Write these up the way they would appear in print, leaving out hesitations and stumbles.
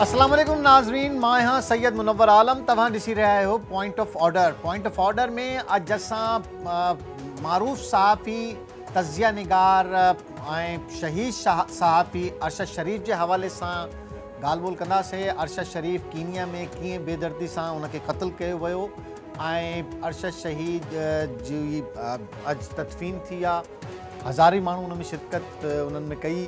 अस्सलाम वालेकुम नाज़रीन, मां यहाँ सैयद मुनव्वर आलम। तव्हां ॾिसी रहिया हो point of order. Point of order में अॼु असां मारूफ़ सहाफ़ी, तज़िया निगार ऐं शहीद सहाफ़ी अरशद शरीफ़ जे हवाले सां ॻाल्हि ॿोल कंदासीं। अरशद शरीफ़ कीनिया में कीअं बेदर्दी सां उनखे क़त्ल कयो वियो ऐं अरशद शहीद जी अॼु तदफ़ीन थी आहे। हज़ारे माण्हू उन में शिरकत उन्हनि में कई।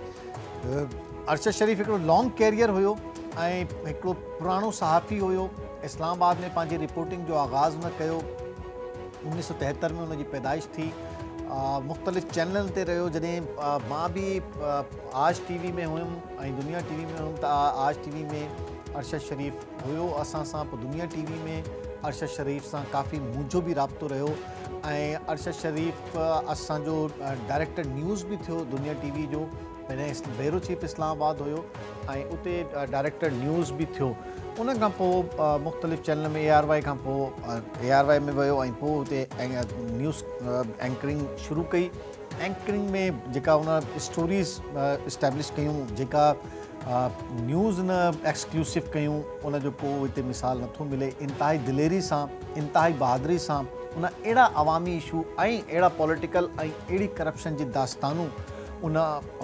अरशद शरीफ़ हिकिड़ो लॉन्ग कैरियर हुयो ऐं हिकिड़ो पुराणो सहाफ़ी हुयो। इस्लामाबाद में पंहिंजी रिपोर्टिंग जो आगाज़ हुन कयो। 1973 में उनजी पैदाइश थी। मुख़्तलिफ़ चैनलनि ते रहियो। जॾहिं मां बि आज टीवी में हुयुमि ऐं दुनिया टीवी में हुयुमि त आज टीवी में अरशद शरीफ़ हुयो असां सां। पोइ दुनिया टीवी में अरशद शरीफ़ सां काफ़ी मुंहिंजो बि राब्तो रहियो ऐं अरशद शरीफ़ असांजो डायरेक्टर न्यूज़ बि थियो दुनिया टीवी जो। पहिरें ब्यूरो चीफ इस्लामाबाद हुयो ऐं उते डायरेक्टर न्यूज़ बि थियो। उन खां पोइ मुख़्तलिफ़ चैनल में ARY खां पोइ ARY में वियो ऐं पोइ उते न्यूज़ एंकरिंग शुरू कई। एंकरिंग में जेका उन स्टोरीज़ इस्टेब्लिश कयूं, जेका न्यूज़ न एक्सक्लूसिव कयूं, उन जो को हिते मिसाल नथो मिले। इंतिहाई दिलेरी सां, इंतिहाई बहादुरी सां उन अहिड़ा अवामी इशू ऐं अहिड़ा पॉलिटिकल ऐं अहिड़ी करप्शन जी दास्तानूं उन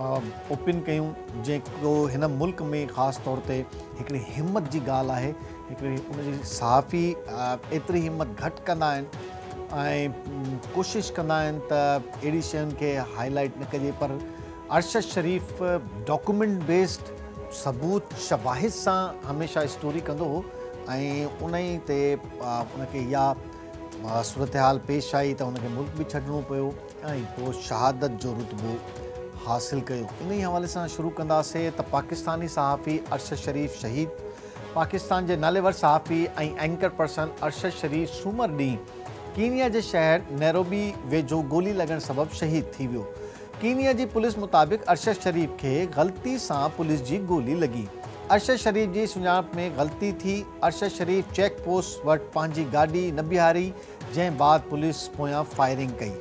ओपन कयूं जेको हिन मुल्क में ख़ासि तौर ते हिकिड़ी हिमत जी ॻाल्हि आहे। हिकिड़ी उनजी सहाफ़ी एतिरी हिमत घटि कंदा आहिनि ऐं कोशिशि कंदा आहिनि त अहिड़ी शयुनि खे हाईलाइट न कजे। पर अरशद शरीफ़ डॉक्यूमेंट बेस्ड सबूत शवाहिद सां हमेशह स्टोरी कंदो हो ऐं उन ई ते उनखे इहा सूरत हाल पेश आई त उनखे मुल्क बि छॾिणो पियो ऐं पोइ शहादत जो रुतबो हासिल कयो। इन ई हवाले सां शुरू कंदासीं त पाकिस्तानी सहाफ़ी अरशद शरीफ़ शहीद। पाकिस्तान जे नालेवर सहाफ़ी ऐं एंकर पर्सन अरशद शरीफ़ सूमर ॾींहुं कीनिया जे शहर नैरोबी वेझो गोली लॻण सबबि शहीद थी वियो। कीनिया जी पुलिस मुताबिक़ अरशद शरीफ़ खे ग़लती सां पुलिस जी गोली लॻी। अरशद शरीफ़ जी सुञाणप में ग़लती थी। अरशद शरीफ़ चेक पोस्ट वटि पंहिंजी गाॾी न बीहारी, जंहिं बाद पुलिस पोयां फायरिंग कई।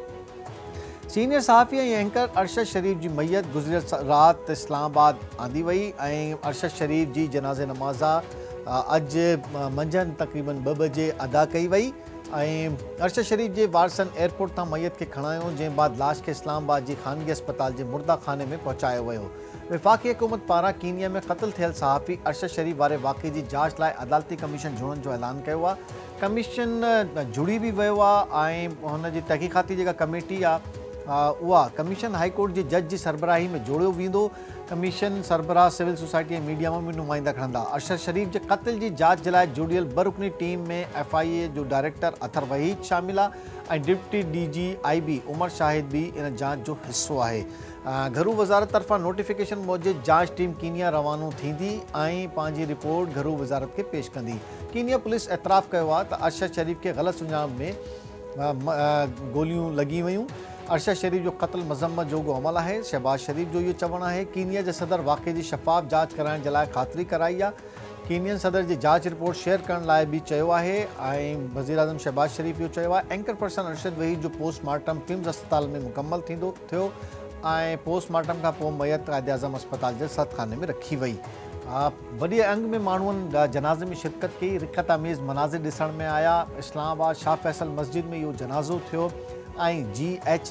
सीनियर सहाफ़ी ऐं एंकर अरशद शरीफ़ जी मैयत गुज़िरियल राति इस्लामाबाद आंदी वई ऐं अरशद शरीफ़ जी जनाज़े नमाज़ा अॼु मंझंदि तक़रीबन 2 बजे अदा कई वई ऐं अरशद शरीफ़ जे वारसनि एयरपोर्ट तां मैयत खे खणायो, जंहिं बाद लाश खे इस्लामाबाद जी ख़ानगी अस्पताल जे मुर्दा खाने में पहुचायो वियो। वफ़ाक़ी हुकूमत पारां कीनिया में क़त्ल थियल सहाफ़ी अरशद शरीफ़ वारे वाक़े जी जांच लाइ अदालती कमीशन जुड़ण जो ऐलान कयो आहे। कमीशन जुड़ी बि वियो आहे ऐं हुनजी तहक़ीक़ाती जेका कमेटी आहे उहा कमीशन हाई कोर्ट जे जज जी सरबराही में जोड़ियो वेंदो। कमीशन सरबराह सिविल सोसाइटी ऐं मीडिया में बि नुमाइंदा खणंदा। अरशद शरीफ़ जे क़त्ल जी जांच जे लाइ जुड़ियल 2 रुकनी टीम में FIA जो डायरेक्टर अथर वहीद शामिल आहे ऐं deputy DG IB Umar Shahid बि इन जांच जो हिसो आहे। घरू वज़ारत तरफ़ां नोटिफिकेशन मूजिबि जांच टीम कीनिया रवानो थींदी ऐं पंहिंजी रिपोर्ट घरू वज़ारत खे पेश कंदी। कीनिया पुलिस एतराफ़ कयो आहे त अरशद शरीफ़ खे ग़लति सुञाणप में गोलियूं लॻी वयूं। अरशद शरीफ़ जो क़त्ल मज़म्मत जोॻो अमल आहे। शहबाज शरीफ़ जो इहो चवणु आहे कीनिया जे सदर वाक़े जी शफ़ाफ़ जांच कराइण जे लाइ ख़ातिरी कराई आहे। कीनियन सदर जी जांच रिपोर्ट शेयर करण लाइ बि चयो आहे ऐं वज़ीर आज़म शहबाज शरीफ़ इहो चयो आहे। एंकर पर्सन अरशद वहीद जो पोस्टमार्टम किम्स अस्पताल में मुकमल थियो ऐं पोस्टमार्टम खां पोइ मैयत क़ाइद आज़म अस्पताल जे सतखाने में रखी वई। वॾे अंग में माण्हुनि जनाज़े में शिरकत कई। रिखत अमीज़ मनाज़िर ॾिसण में आया। इस्लामाबाद शाह फैसल मस्जिद में इहो जनाज़ो थियो ऐं GH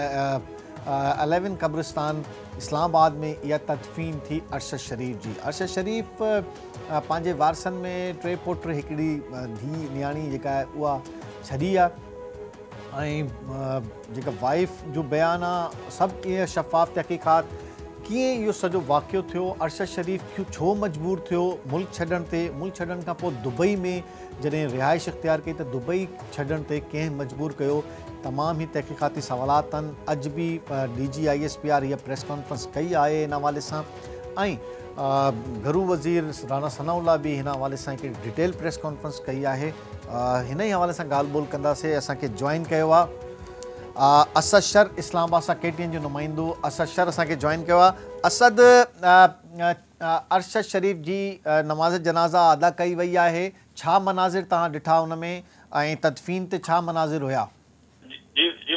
11 कब्रिस्तान इस्लामाबाद में इहा तदफ़ीन थी अरशद शरीफ़ जी। अरशद शरीफ़ पंहिंजे वारसनि में 3 पुट हिकिड़ी धीउ न्याणी जेका आहे उहा छॾी आहे ऐं जेका वाइफ जो बयानु आहे सभु ईअं शफ़ाफ़ तहक़ीक़ात कीअं इहो सॼो वाक़ियो थियो। अरशद शरीफ़ छो मजबूर थियो मुल्क छॾण ते। मुल्क छॾण खां पोइ दुबई में जॾहिं रिहाइश इख़्तियार कई त दुबई छॾण ते कंहिं मजबूर कयो। तमामु ई तहक़ीक़ाती सवालात आहिनि। अॼु बि DG ISPR हीअ प्रेस कॉन्फ्रेंस कई आहे हिन हवाले सां ऐं घरू वज़ीर राना सनाउल्लाह बि हिन हवाले सां हिकिड़ी डिटेल प्रेस कॉन्फ्रेंस कई आहे। हिन ई हवाले सां ॻाल्हि ॿोल कंदासीं। असांखे जॉइन कयो आहे असद शर इस्लामाबाद सां KTN जो नुमाइंदो असद शर असांखे जॉइन कयो आहे। असद, अरशद शरीफ़ जी नमाज़ जनाज़ा अदा कई वई आहे। छा मनाज़िर तव्हां ॾिठा हुन में ऐं तदफ़ीन ते छा मनाज़िर हुया? जी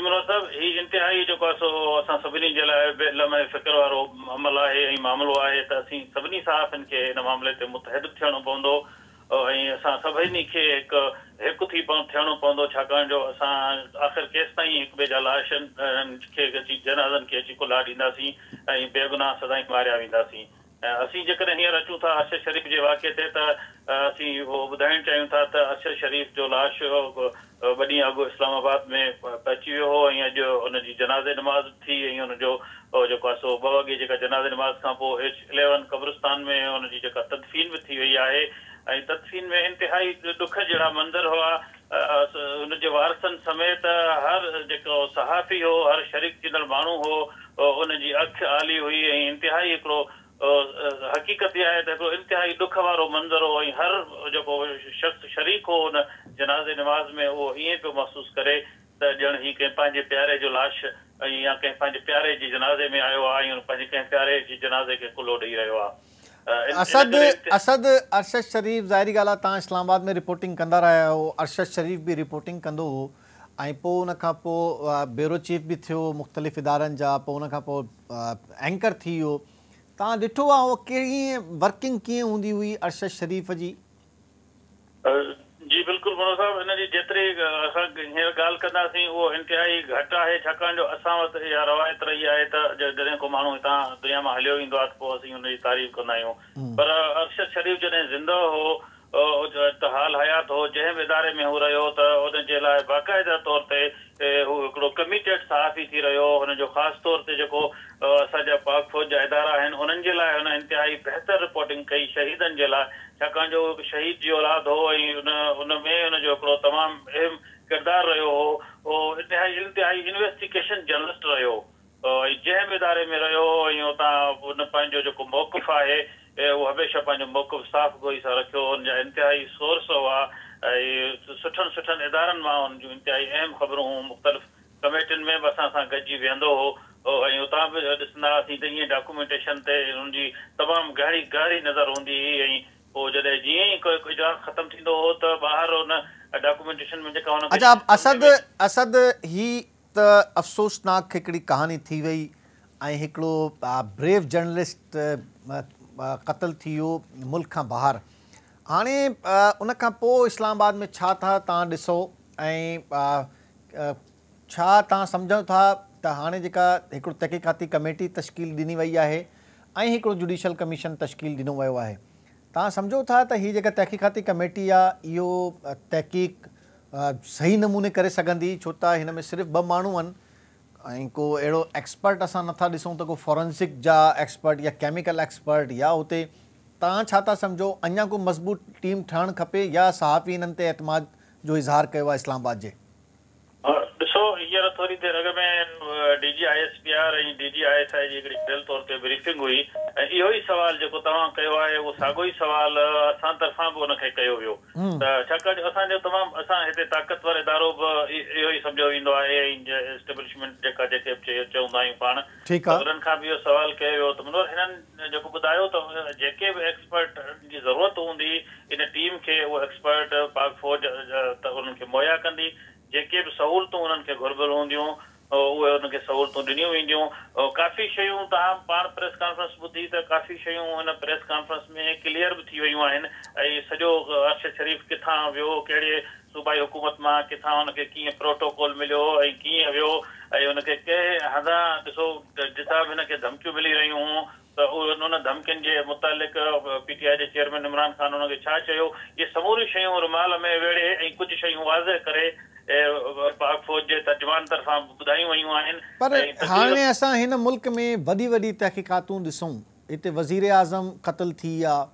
मनोज साहब, ही इंतिहाई जो आहे सो असां सभिनी जे लाइ लम्हे फ़िक्र वारो अमल आहे ऐं मामिलो आहे त असीं सभिनी सहाफ़िन खे हिन मामले ते मुतहद थियणो पवंदो ऐं असां सभिनी खे हिकु थी थियणो पवंदो, छाकाणि जो असां आख़िर केसि ताईं हिक ॿिए जा लाशनि खे अची जनाज़नि खे अची कुल्हा ॾींदासीं ऐं बेगुनाह सदाईं मारिया वेंदासीं। असीं जेकॾहिं हींअर अचूं था अरशद शरीफ़ जे वाक़े ते त असीं उहो ॿुधाइणु चाहियूं था त अरशद शरीफ़ जो लाश ॿ ॾींहं अॻु इस्लामाबाद में पहुची वियो हो ऐं अॼु हुनजी जनाज़े नमाज़ थी ऐं हुनजो जेको आहे सो 2 वॻे जेका जनाज़े नमाज़ खां पोइ H11 क़ब्रिस्तान में हुनजी जेका तदफ़ीन बि थी वई आहे ऐं तदफ़ीन में इंतिहाई दुख जहिड़ा मंज़र हुआ। हुनजे वारसनि समेत हर जेको सहाफ़ी हो, हर शरीक थींदड़ माण्हू हो, हुनजी अखि आली हुई ऐं इंतिहाई हिकिड़ो हक़ीक़त इहा आहे त हिकिड़ो इंतिहाई दुख वारो मंज़र हो ऐं हर जेको शख़्स शरीक हो हुन जनाज़े नमाज़ में उहो ईअं पियो महसूसु करे त ॼण ही कंहिं पंहिंजे प्यारे जो लाश या कंहिं पंहिंजे प्यारे जी जनाज़े में आयो आहे ऐं पंहिंजे कंहिं प्यारे जी जनाज़े खे कुल्हो ॾेई रहियो आहे। अरशद शरीफ़ ज़ाहिरी ॻाल्हि आहे, तव्हां इस्लामाबाद में रिपोर्टिंग कंदा रहिया हो, अरशद शरीफ़ बि रिपोर्टिंग कंदो हो ऐं पोइ उन खां पोइ ब्यूरो चीफ बि थियो मुख़्तलिफ़ इदारनि जा, पोइ उन खां पोइ एंकर थी वियो। तव्हां ॾिठो आहे उहो कहिड़ी वर्किंग कीअं हूंदी हुई अरशद शरीफ़ जी? जी बिल्कुलु मनोज साहब, हिन जी जेतिरी असां हींअर ॻाल्हि कंदासीं उहो इंतिहाई घटि आहे, छाकाणि जो असां वटि इहा रवायत रही आहे त जॾहिं को माण्हू हितां दुनिया मां हलियो ईंदो आहे त पोइ असीं हुनजी तारीफ़ कंदा आहियूं। पर अरशद शरीफ़ जॾहिं ज़िंदो हो त हाल हयात हो, जंहिं बि इदारे में हू रहियो त हुनजे लाइ बाक़ाइदा तौर ते हू हिकिड़ो कमिटेड सहाफ़ी थी रहियो। हुनजो ख़ासि तौर ते जेको असांजा पाक फ़ौज जा इदारा आहिनि उन्हनि जे लाइ हुन इंतिहाई बहितर रिपोर्टिंग कई शहीदनि जे लाइ, छाकाणि जो शहीद जी औलाद हो ऐं उन में हुनजो हिकिड़ो तमामु अहम किरदारु रहियो हो। उहो इंतिहाई इन्वेस्टिगेशन जर्नलिस्ट रहियो ऐं जंहिं बि इदारे में रहियो ऐं उतां उन पंहिंजो जेको मौक़िफ़ आहे उहो हमेशह पंहिंजो मौक़िफ़ साफ़ गोई सां रखियो। हुनजा इंतिहाई सोर्स हुआ ऐं सुठनि इदारनि मां हुन जूं इंतिहाई अहम ख़बरूं मुख़्तलिफ़ कमेटियुनि में बि असां सां गॾिजी वेहंदो हो ऐं उतां बि ॾिसंदा हुआसीं त ईअं डॉक्यूमेंटेशन ते हुनजी तमामु गहरी नज़र हूंदी हुई ऐं पोइ जॾहिं जीअं ई कोई इजलास ख़तमु थींदो हो त ॿाहिरि हुन डॉक्यूमेंटेशन में जेका हुन असद ही त अफ़सोसनाक हिकिड़ी कहानी थी वई ऐं हिकिड़ो ब्रेव जर्नलिस्ट क़तल थी वियो मुल्क खां ॿाहिरि। हाणे उन खां पोइ इस्लामाबाद में छा था तव्हां ॾिसो ऐं छा तव्हां सम्झो था त हाणे जेका हिकिड़ो तहक़ीक़ाती कमेटी तश्कील ॾिनी वई आहे ऐं हिकिड़ो जुडिशल कमीशन तश्कील ॾिनो वियो आहे, तव्हां सम्झो था त हीअ जेका तहक़ीक़ाती कमेटी आहे इहो तहक़ीक़ सही नमूने करे सघंदी? छो त हिन में सिर्फ़ु 2 माण्हू आहिनि ऐं को अहिड़ो एक्सपर्ट असां नथा ॾिसूं त को फॉरेंसिक जा एक्सपर्ट या केमिकल एक्सपर्ट या हुते तव्हां छा था सम्झो अञा को मज़बूत टीम ठहणु खपे या सहाफ़ी हिननि ते एतमाद जो इज़हार कयो आहे इस्लामाबाद जे? ॾिसो, हींअर थोरी देरि अॻु में DGISPR ऐं DGISI जी हिकिड़ी डिटेल तौर ते ब्रीफिंग हुई ऐं इहो ई सुवालु जेको तव्हां कयो आहे उहो साॻियो ई सुवालु असां तरफ़ां बि हुनखे कयो वियो त छाकाणि असांजो तमामु असां हिते ताक़तवर इदारो बि इहो ई सम्झो वेंदो आहे एस्टेब्लिशमेंट जेके चवंदा आहियूं पाण, उन्हनि खां बि इहो सुवालु कयो वियो त मनोज हिननि जेको ॿुधायो त जेके बि एक्सपर्ट जी ज़रूरत हूंदी इन टीम खे उहो एक्सपर्ट पाक फ़ौज त उन्हनि खे मुहैया कंदी, जेके बि सहूलियतूं उन्हनि खे घुरिबल हूंदियूं उहे उनखे सहूलियतूं ॾिनियूं वेंदियूं। काफ़ी शयूं तव्हां पाण प्रेस कॉन्फ्रेंस ॿुधी त काफ़ी शयूं हिन प्रेस कॉन्फ्रेंस में क्लियर बि थी वयूं आहिनि ऐं सॼो अरशद शरीफ़ किथां वियो, कहिड़े सूबाई हुकूमत मां किथां हुनखे कीअं प्रोटोकॉल मिलियो ऐं कीअं वियो ऐं हुनखे कंहिं हंधा ॾिसो जितां बि हिनखे धमकियूं मिली रहियूं हुयूं त उन धमकियुनि जे मुतालिक़ PTI जे चेयरमैन इमरान ख़ान हुनखे छा चयो, इहे समूरियूं शयूं रुमाल में वेड़े ऐं कुझु शयूं वाज़े करे पाक फ़ौज जे तर्जुमान तरफ़ां ॿुधायूं वयूं आहिनि। पर हाणे असां हिन मुल्क में वॾी तहक़ीक़ातूं ॾिसूं, हिते वज़ीर आज़म क़तल थी आहे,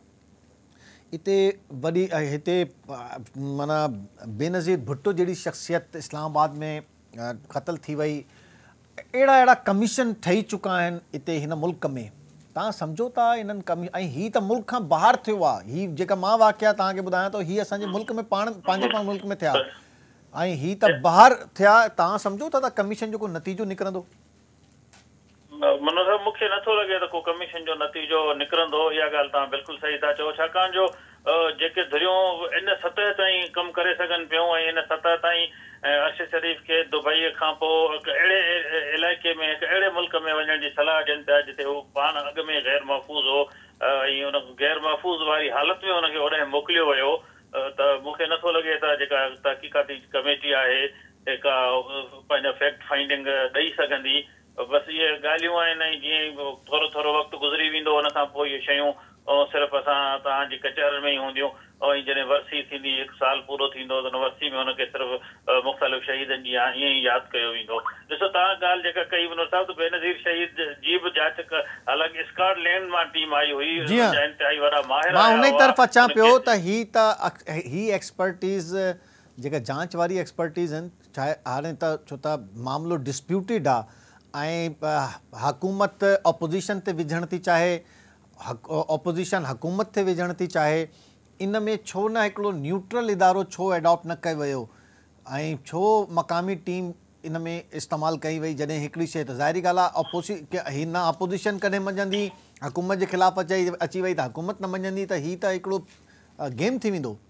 हिते माना बेनज़ीर भुट्टो जहिड़ी शख़्सियत इस्लामाबाद में क़तल थी वई, अहिड़ा कमीशन ठही चुका आहिनि हिते हिन मुल्क में। तव्हां सम्झो था इन्हनि ऐं हीअ त मुल्क खां ॿाहिरि थियो आहे, हीअ जेका मां वाक़िया तव्हांखे ॿुधायां थो हीअ असांजे मुल्क में पंहिंजे मुल्क में थिया ऐं हीअ त ॿाहिरि थिया। तव्हां सम्झो था त कमीशन जो को नतीजो निकिरंदो? मनोज साहब, मूंखे नथो लॻे त को कमीशन जो नतीजो निकिरंदो, इहा ॻाल्हि तव्हां बिल्कुलु सही था चओ, छाकाणि जो जेके धुरियूं इन सतह ताईं कमु करे सघनि पियूं ऐं इन सतह ताईं अरशद शरीफ़ खे दुबई ॻाल्हि खां पोइ हिकु अहिड़े इलाइक़े में हिकु अहिड़े मुल्क में वञण जी सलाह ॾियनि पिया जिते हू पाण अॻु में गैर महफ़ूज़ हो ऐं उन गैर महफ़ूज़ वारी हालत में हुनखे होॾे मोकिलियो वियो त मूंखे नथो लॻे त जेका तहक़ीक़ाती कमेटी आहे जेका पंहिंजा फैक्ट फाइंडिंग ॾेई सघंदी बसि इहे ॻाल्हियूं आहिनि ऐं जीअं थोरो थोरो वक़्तु गुज़री वेंदो हुन खां पोइ इहे शयूं सिर्फ़ु असां तव्हांजी कचहरियुनि में ई हूंदियूं ऐं जॾहिं वरसी थींदी 1 साल पूरो थींदो त हुन वरसी में हुनखे सिर्फ़ु मुख़्तलिफ़ शहीदनि जी ईअं ई यादि कयो वेंदो ॾिसो तव्हां ॻाल्हि जेका कई मनोज साहिब त बेनज़ीर शहीद जी बि जांच हालांकि स्कॉटलैंड मां टीम आई हुई इंतिहाई वॾा माहिर मां हुन ई तरफ़ अचां पियो त ही एक्सपर्टीज़ जेका जांच वारी एक्सपर्टीज़ आहिनि चाहे हाणे त छो त मामिलो डिस्प्यूटेड आहे ऐं हुकूमत ऑपोज़िशन ते विझण थी चाहे ऑपोज़िशन हुकूमत ते विझण थी चाहे इन में छो न हिकिड़ो न्यूट्रल इदारो छो एडॉप्ट न कयो वियो ऐं छो मक़ामी टीम इन में इस्तेमालु कई वई जॾहिं हिकिड़ी शइ त ज़ाहिरी ॻाल्हि आहे हिन अपोज़िशन कॾहिं मञंदी हुकूमत जे ख़िलाफ़ु अची वई त हुकूमत न मञंदी त हीअ त हिकिड़ो गेम थी वेंदो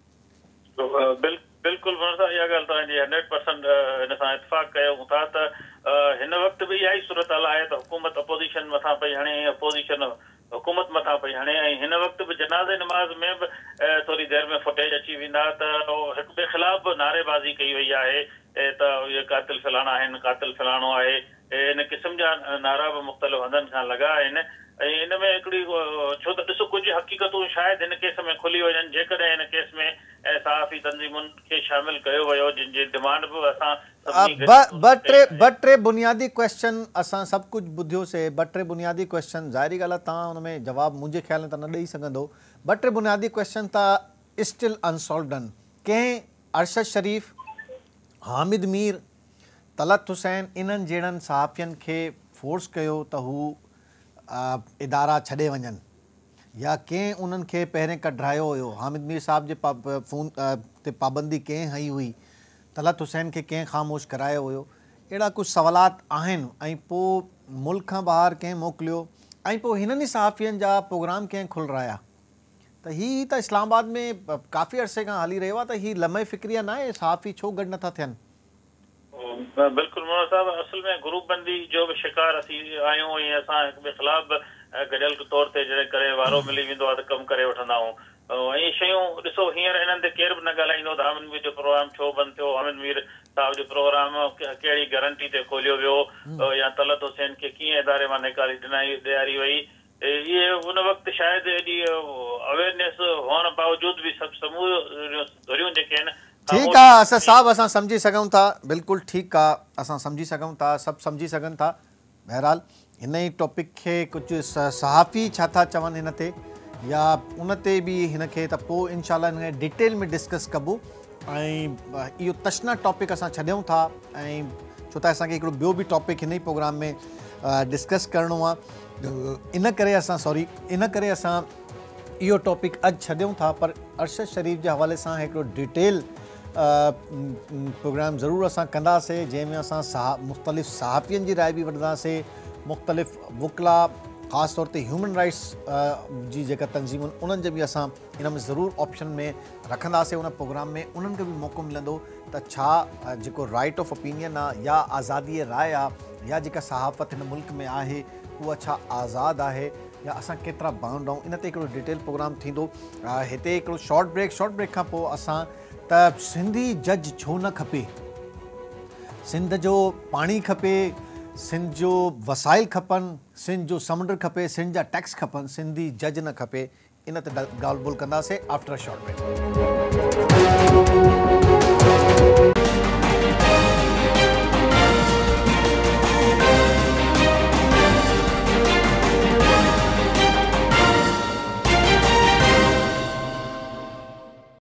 बिल्कुलु इहा ॻाल्हि तव्हांजी 100% हिन सां इतफ़ाक़ कयूं था त हिन वक़्तु बि इहा ई सूरत हाल आहे त हुकूमत अपोज़िशन मथां पई हणे अपोज़िशन हुकूमत मथां पई हणे ऐं हिन वक़्तु बि जनाज़े नमाज़ में बि थोरी देरि में फुटेज अची वेंदा त हिक ॿिए ख़िलाफ़ नारेबाज़ी कई वई आहे त इहे कातिल फलाणा आहिनि कातिल फलाणो आहे इन क़िस्म जा नारा बि मुख़्तलिफ़ हंधनि खां लॻा आहिनि ऐं इन में हिकिड़ी छो त ॾिसो कुझु हक़ीक़तूं शायदि हिन केस में खुली वञनि जेकॾहिं हिन केस में सहाफ़ी तंज़ीमुनि खे शामिल कयो वियो जिन जी डिमांड बि असां ॿ टे बुनियादी क्वेश्चन असां सभु कुझु ॿुधियोसीं 2-3 बुनियादी क्वेश्चन ज़ाहिरी ॻाल्हि आहे तव्हां हुन में जवाबु मुंहिंजे ख़्याल में त न ॾेई सघंदो 2-3 बुनियादी क्वेश्चन त स्टिल अनसॉल्वड आहिनि कंहिं अरशद शरीफ़ हामिद मीर तलत हुसैन इन्हनि जहिड़नि सहाफ़ियुनि खे फोर्स कयो त हू इदारा छॾे वञनि या कंहिं उन्हनि खे पहिरें कढायो हुयो हामिद मीर साहब जे फ़ोन ते पाबंदी कंहिं हई हुई तलत हुसैन खे कंहिं ख़ामोश करायो हुयो अहिड़ा कुझु सवालात आहिनि ऐं पोइ मुल्क खां ॿाहिरि कंहिं मोकिलियो ऐं पोइ हिननि ई सहाफ़ियुनि जा प्रोग्राम कंहिं खुलराया त हीअ त इस्लामाबाद में काफ़ी अरसे खां हली रहियो आहे त हीअ लम्हे फ़िक्रिया न आहे सहाफ़ी छो गॾु नथा थियनि बिल्कुलु मनोज साहिब असल में ग्रुप बंदी जो बि शिकार असीं आहियूं ऐं असां हिक ॿिए ख़िलाफ़ गॾियल तौर ते जॾहिं करे वारो मिली वेंदो आहे त कमु करे वठंदा आहियूं ऐं शयूं ॾिसो हींअर हिननि ते केर बि न ॻाल्हाईंदो त हामिद मीर जो प्रोग्राम छो बंदि थियो हामिद मीर साहब जो प्रोग्राम कहिड़ी गारंटी ते खोलियो वियो या तलत हुसैन खे कीअं इदारे मां निकारी ॾियारी वई इहे उन वक़्तु शायदि एॾी अवेयरनेस हुअण बावजूदि बि सभु समूह धुरियूं जेके आहिनि ठीकु आहे असां साहब असां सम्झी सघूं था बिल्कुलु ठीकु आहे असां सम्झी सघूं था सभु सम्झी सघनि था बहरहाल हिन ई टॉपिक खे कुझु सहाफ़ी छा था चवनि हिन ते या उन ते बि हिन खे त पोइ इनशाला हिन डिटेल में डिस्कस कबो ऐं इहो तशना टॉपिक असां छॾियूं था ऐं छो त असांखे हिकिड़ो ॿियो बि टॉपिक हिन ई प्रोग्राम में डिस्कस करिणो आहे इन करे असां इहो टॉपिक अॼु छॾियूं था पर अरशद शरीफ़ जे हवाले सां हिकिड़ो डिटेल प्रोग्राम ज़रूरु असां कंदासीं जंहिंमें असां मुख़्तलिफ़ सहाफ़ियुनि जी राय बि वठंदासीं मुख़्तलिफ़ वुकला ख़ासि तौर ते ह्यूमन राइट्स जी जेका तंज़ीमुनि उन्हनि जो बि असां इन में ज़रूरु ऑप्शन में रखंदासीं उन प्रोग्राम में उन्हनि खे बि मौक़ो मिलंदो त छा जेको राइट ऑफ ओपिनियन आहे या आज़ादी राय आहे या जेका सहाफ़त हिन मुल्क में आहे उहा छा आज़ादु आहे या असां केतिरा बाउंड आहियूं इन ते हिकिड़ो डिटेल प्रोग्राम थींदो हिते हिकिड़ो शॉर्ट ब्रेक खां पोइ असां त सिंधी जज छो न खपे सिंध जो पाणी खपे सिंध जो वसाइल खपनि सिंध जो समुंड खपे सिंध जा टैक्स खपनि सिंधी जज न खपे इन ते ॻाल्हि ॿोल कंदासीं आफ्टर अ शॉर्ट ब्रेक